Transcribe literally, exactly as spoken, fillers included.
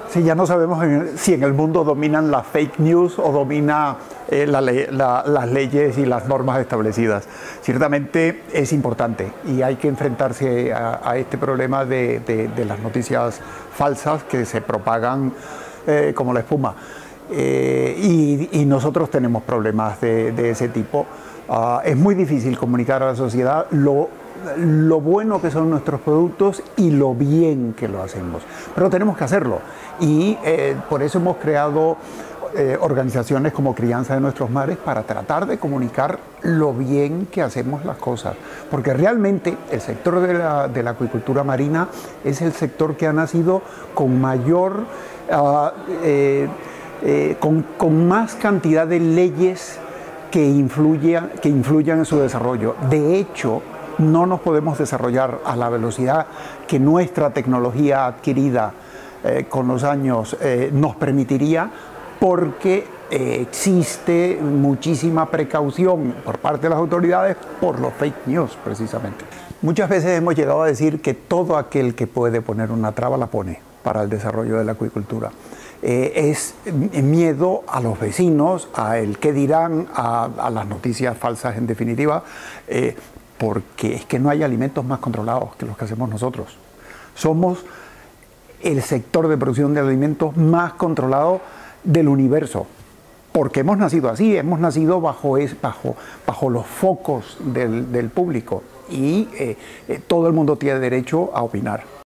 Sí, ya no sabemos en, si en el mundo dominan las fake news o domina eh, la ley, la, las leyes y las normas establecidas. Ciertamente es importante y hay que enfrentarse a, a este problema de, de, de las noticias falsas que se propagan eh, como la espuma. Eh, y, y nosotros tenemos problemas de, de ese tipo. Uh, es muy difícil comunicar a la sociedad lo lo bueno que son nuestros productos y lo bien que lo hacemos. Pero tenemos que hacerlo y eh, por eso hemos creado eh, organizaciones como Crianza de Nuestros Mares para tratar de comunicar lo bien que hacemos las cosas. Porque realmente el sector de la, de la acuicultura marina es el sector que ha nacido con mayor, uh, eh, eh, con, con más cantidad de leyes que influyan, que influyan en su desarrollo. De hecho, no nos podemos desarrollar a la velocidad que nuestra tecnología adquirida eh, con los años eh, nos permitiría, porque eh, existe muchísima precaución por parte de las autoridades por los fake news, precisamente. Muchas veces hemos llegado a decir que todo aquel que puede poner una traba la pone para el desarrollo de la acuicultura. Eh, es miedo a los vecinos, a el qué dirán, a, a las noticias falsas en definitiva, eh, porque es que no hay alimentos más controlados que los que hacemos nosotros. Somos el sector de producción de alimentos más controlado del universo, porque hemos nacido así, hemos nacido bajo, es, bajo, bajo los focos del, del público y eh, eh, todo el mundo tiene derecho a opinar.